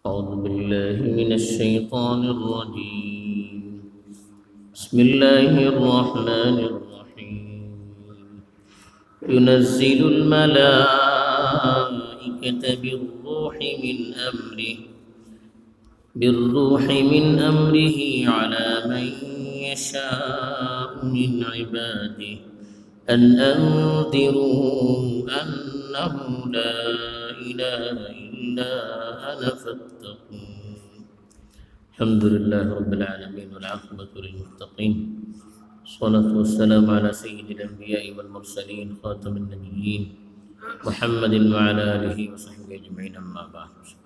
أعوذ بالله من الشيطان الرجيم بسم الله الرحمن الرحيم ينزل الملائكة بالروح من أمره على من يشاء من عباده أن أنذروا أنه لا إله إلا أنا فاتقون الحمد لله رب العالمين والعاقبة للمتقين الصلاة والسلام على سيد الأنبياء والمرسلين خاتم النبيين محمد وعلى آله وصحبه أجمعين أما بعد.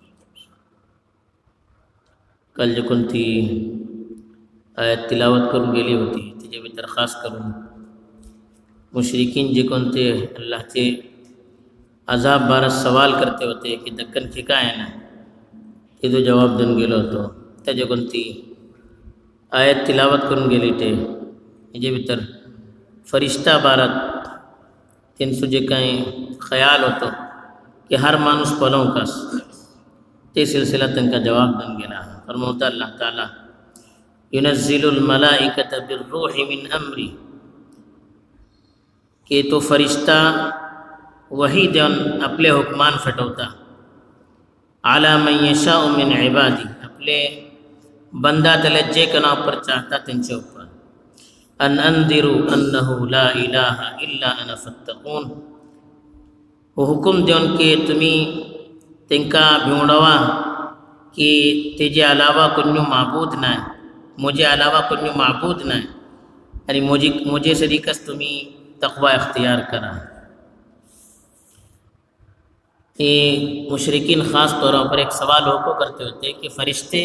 کل جو کنتی آیت تلاوت کروں گیلی ہوتی تجھے بھی درخواست کروں مشرکین جو کنتے اللہ تے عذاب بارہ سوال کرتے ہوتے کہ دکن کھکا ہے نا یہ تو جواب دن گیلو تو تجھے کنتی آیت تلاوت کروں گیلی تے تجھے بھی تر فرشتہ بارہ تین سجھے کہیں خیال ہو تو کہ ہر مانوس پلوں کس تے سلسلہ تن کا جواب دن گیلا فرموتا اللہ تعالی ينزل الملائکۃ بالروح من امری کہ تو فرشتہ وہی دن اپنے حکمان پھٹوتا علی من یشاء من عبادی اپنے بندہ تلے جے کنا پر چاہتا تنچے اوپر ان انذروا انہ لا الہ الا انا فاتقون وہ حکم دن کہ تمہیں تنکا بھیونڈوا کہ تجھے علاوہ کنیو معبود نہ ہے مجھے علاوہ کنیو معبود نہ ہے یعنی مجھے صدیقس تمہیں تقوی اختیار کرا. یہ مشرکین خاص طور پر ایک سوال ہو کو کرتے ہوتے کہ فرشتے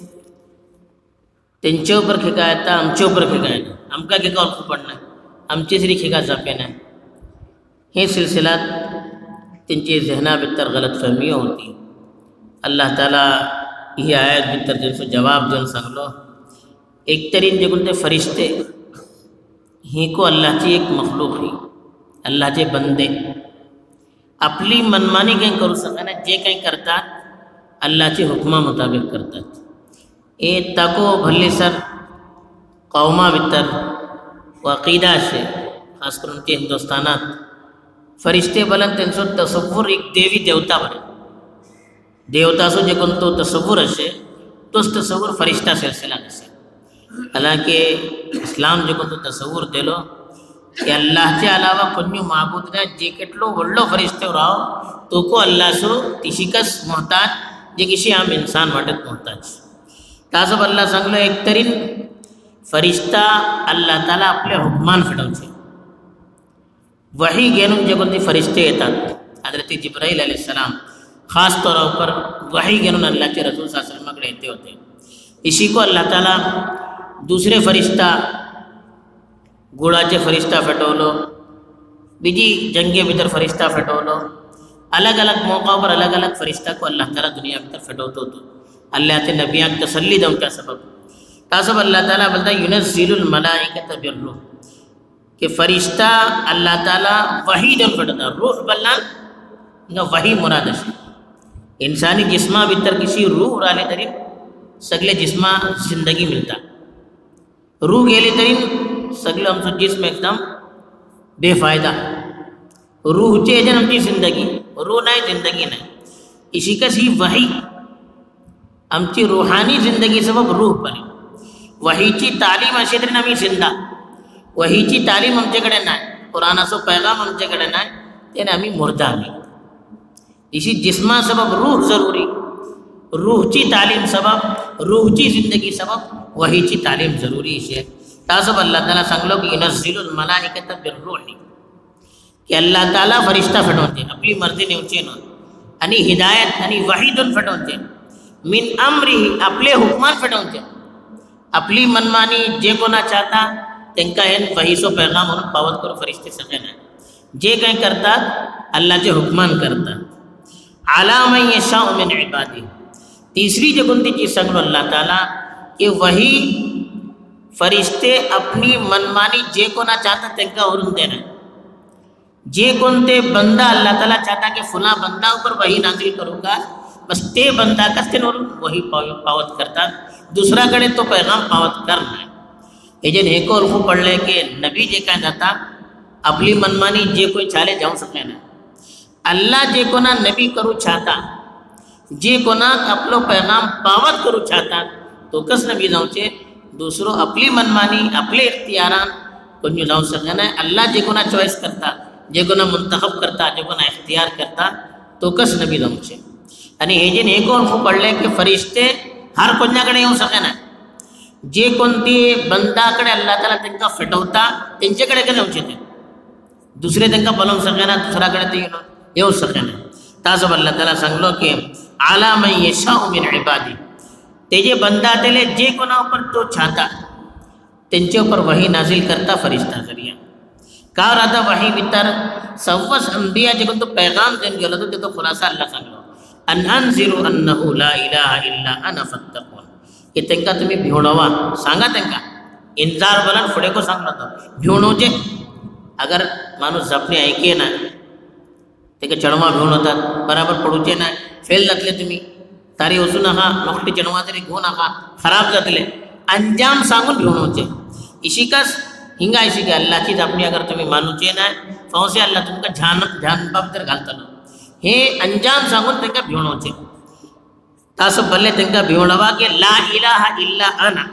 تنچے اوپر کھکایتا ہم چے اوپر کھکایتا ہم کا کھکا اور کو پڑھنا ہے ہم چیزری کھکا زاپینا ہے. یہ سلسلہ تنچے ذہنہ بہتر غلط فہمیوں ہوتی. اللہ تعالیٰ یہ آیت بہتر جن سے جواب جن سنگلو ایک ترین جو گلتے فرشتے ہی کو اللہ چی ایک مخلوق ہی اللہ چے بندے اپنی منمانی کہیں کرو سکنا جے کہیں کرتا اللہ چے حکمہ مطابق کرتا. اے تاکو بھلی سر قومہ بہتر و عقیدہ سے خاص کر ان کے ہندوستانات فرشتے بلند تنسو تصور ایک دیوی دیوتا بنے دیوتا سو جو کن تو تصور ہے تو اس تصور فرشتہ سلسلہ سے حالانکہ اسلام جو کن تو تصور دے لو کہ اللہ کے علاوہ کنیو معبود نہ جے کٹلو وڑلو فرشتے راؤ تو کو اللہ سو تیشی کس محتاج جے کسی عام انسان وٹت محتاج تاسب اللہ سنگلو ایک ترین فرشتہ اللہ تعالیٰ اپنے حکمان فٹو چھے وہی گینم جو کن تی فرشتے اتا حضرت جبرائیل علیہ السلام خاص طور پر وحی گنون اللہ کے رسول صلی اللہ علیہ وسلم رہتے ہوتے ہیں. اسی کو اللہ تعالیٰ دوسرے فرشتہ گوڑا چے فرشتہ پھٹولو بیجی جنگے بھیتر فرشتہ پھٹولو الگ الگ موقع پر الگ الگ فرشتہ کو اللہ تعالیٰ دنیا بھیتر پھٹوتو تو اللہ تے نبیان تسلی دوں کا سبب تاسب اللہ تعالیٰ بلتا ينزل الملائکۃ بالروح کہ فرشتہ اللہ تعالیٰ وحی دن پھٹتا روح بلنا وحی مراد ہے. انسانی جسمہ بہتر کسی روح رالی ترین سگلے جسمہ زندگی ملتا روح گیلی ترین سگلے ہم سو جسم ایک دم بے فائدہ روح چے جن ہم کی زندگی روح نہ زندگی نہ اسی کا سی وحی ہم کی روحانی زندگی سبب روح بنے وحی چی تعلیم اشیدرین ہمیں زندہ وحی چی تعلیم ہم چکڑے نہ قرآن سو پیغام ہم چکڑے نہ تین ہمیں مردہ میں اسی جسمہ سبب روح ضروری روح چی تعلیم سبب روح چی زندگی سبب وہی چی تعلیم ضروری ہے. تاسب اللہ تعالیٰ سنگلو کہ ينزل الملائکۃ بالروح کہ اللہ تعالیٰ فرشتہ پھٹوتے اپنی مرضی نے اونچے نو انی ہدایت انی وحی دن پھٹوتے من امری اپنے حکمان پھٹوتے اپنی منمانی جے کو نہ چاہتا تنکا ہے وحی سو پیغام انہوں پاوت کرو فرشتے سکھنا جے کہیں کرتا اللہ جے حکمان کرتا علی من یشاء من عبادی. تیسری جو گنتی چیز سنگلو اللہ تعالیٰ کہ وہی فرشتے اپنی منمانی جے کو نہ چاہتا تنکا ارن دینا جے کنتے بندہ اللہ تعالیٰ چاہتا کہ فلاں بندہ اوپر وحی نازل کروں گا बस ते बंदा कसतेनवरून वही पावत करतात, दुसऱ्याकडे तो पैगाम पावत करणार. हे जे हे को पडले की नबी जे काय जाता आपली मनमानी जे कोई चाले जाऊ શકે ना. अल्लाह जे कोना नबी करू चाहता, जे कोणाक आपलो पैगाम पावत करू चाहतात तो कस नबी जाऊचे, दुसरो आपली मनमानी आपले इख्तियारान कोणी जाऊ શકે ना. अल्लाह जे कोना चॉईस करता, जे कोना मुंतखब करता, जे कोना इख्तियार करता तो कस नबी जाऊचे. आणि हे जे हे को पडले की फरिश्ते हर कोणाकडे येऊ શકે ना. जे कोणती बंदाकडे अल्लाह ताला त्यांना फटवता त्यांच्याकडे का जाऊचे, ते दुसरे त्यांना बोलावू શકે ना, दुसऱ्याकडे ते येऊ શકે ना. तासब अल्लाह ताला सांगलो की आला मैं यशाउ मिन इबादी, ते जे बंदा तेले जे कोना ऊपर तो चाहता त्यांच्या ऊपर वही नाजिल करता फरिश्ता जरिया. का राहता वही भितर सव्वस अंबिया जे कोण तो पैगाम देऊन गेलो तो तो खुलासा अल्लाह सांगलो अन अनजिरु अन्नहु ला इलाहा इल्ला अना फत्तकून, की त्यांना तुम्ही भिवणवा सांगा. त्यांना इंजार बोला पुढे को सांगलो तो भिवणोचे. अगर माणूस जपणे ऐके ना ते चढवा घेऊन होतात, बराबर पडूचे ना, फेल जातले तुम्ही तारी वसू नका, नोकटी चढवा तरी घेऊ नका, खराब जातले, अंजाम सांगून घेऊन होचे. इशिकस हिंगा इशिके अल्लाची जपणी अगर तुम्ही मानूचे ना फौसे अल्लाह तुमका ध्यान बाब तर घालतलो, हे अंजाम सांगून त्यांना भिवण होचे. तासं भले त्यांना भिवणवा की ला इलाहा इल्ला अना,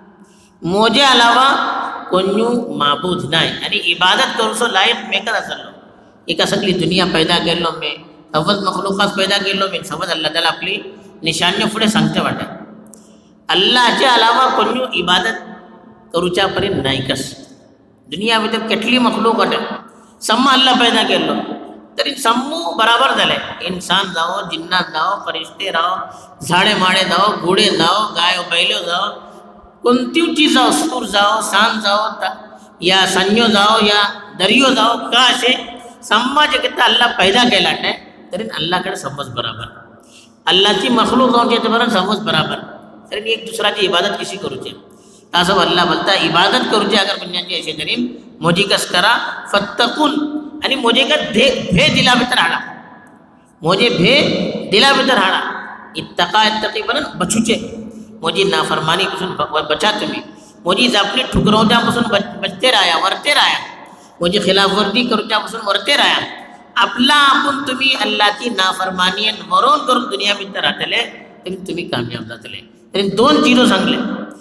मोजे अलावा कोण्यू माबूद नाही आणि इबादत करूसो लायक मेकर असलो. एका सगळी दुनिया पैदा केलो मी, सवज मखलूकात पैदा केलो मी, सवज अल्लाह ताला आपली निशान्य पुढे सांगते वाटे. अल्लाहच्या अलावा कोण्यू इबादत करूच्या पर्यंत नाही. कस दुनिया भितर केटली मखलूक वाटे, सम्मा अल्लाह पैदा केलो तरी सम्मू बराबर झाले. इंसान जाओ, जिन्नात जाओ, फरिश्ते राहो, झाडे माडे जाओ, घोडे जाओ, गाय बैलो जाओ, कोणती चीज जाओ, सूर जाओ, सांज जाओ, या संयो जाओ, या दरियो जाओ, का असे समाज किती अल्लाह पैदा केला नाही तरी अल्लाहकडे समज बराबर. अल्लाहची मखलूक जाऊन येते बरं समज बराबर, तरी एक दुसऱ्याची इबादत कशी करूचे. तसं अल्लाह बोलता इबादत करूचे अगर पुण्याची असे तरी मोजी कस करा फत्तकून, आणि मोजे का भे दिला भितर हाडा, मोजे भे दिला भितर हाडा. इत्तकी बरं बचूचे, मोजी नाफरमानीपासून बचा तुम्ही, मोजी जापणी ठुकरवण्यापासून बचते राहा, वरते राहा, मोजी खिलाफवर्दी करूच्यापासून वरते राहा. आपला आपण तुम्ही अल्लाहची नाफरमानी वरून करून दुनिया भितर राहतले तरी तुम्ही कामयाब जातले. तरी दोन चीजो सांगले,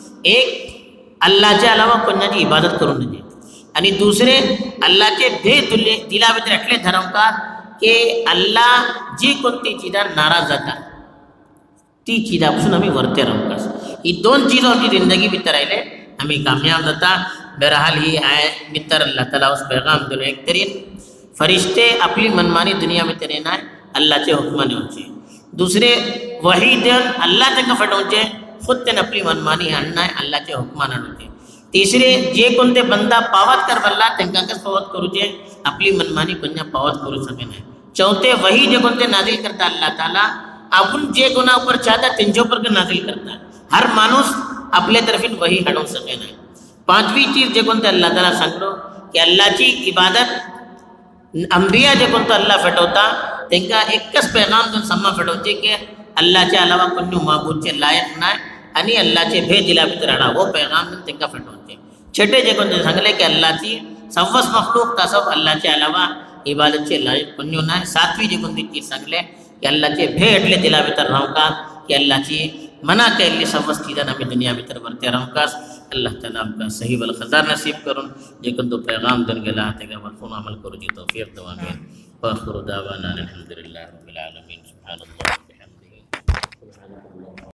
एक अल्लाहच्या अलावा कोणाची इबादत करू नये, आणि दुसरे अल्लाहचे भे दिला भितर एटले धरमकार की अल्लाह जी कोणती चीजा नाराज जाता ती चीजापासून आम्ही वरते राहूकास. ही दोन चीज आमची जिंदगी भितर राहिले आम्ही कामयाब जाता. बहरहाल ही आहे भितर अल्लाह ताला उस पैगाम दिलो. एक तरीन फरिश्ते आपली मनमानी दुनिया भितर येणार अल्लाहचे हुकमाने होचे, दुसरे वही देऊन अल्लाह त्यांना फटवचे, खुद त्यांना आपली मनमानी आणणार अल्लाहचे हुकमान आणते. तिसरे जे कोणते बंदा पावत कर बल्ला त्यांना कस पावत करूचे, आपली मनमानी कोणत्या पावत करू शके नाही. चौथे वही जे कोणते नाजिल करता अल्लाह ताला आपण जे कोणा ऊपर चाहता त्यांच्या ऊपर नाजिल करता. हर माणूस आपल्या तर्फीन वही हटवू शके नाही. पाचवी चीज जे कोणते अल्लाह ताला सांगलो की अल्लाहची इबादत अंबिया जे कोणतं अल्लाह फटवता त्यांना एकच पैगाम देऊन सम्मा फटवचे की अल्लाहच्या अलावा कोणी माबूदचे लायक नाही, आणि अल्लाहचे भे दिला भितर हाडा, वो पैगाम देऊन त्यांना फटवचे. छठे जे कोणते सांगले की अल्लाहची सव्वस मखलूक तसब अल्लाहच्या अलावा इबादतचे लायक कोणी नाही. सातवी जे कोणती चीज सांगले की अल्लाहचे भे एटले दिला भितर राहूका की अल्लाहची मना केल्ली सव्वस चीजान आम्ही दुनिया भितर वरते राहूकास. अल्लाह ताला आमका सही वल खजार नसीब करून जे कोण तो पैगाम देऊन गेला तेका वरपून अमल करूची तौफीक दो. आमीन. व आखिरु दावाना अल्हम्दुलिल्लाहि रब्बिल आलमीन. सुब्हानल्लाह.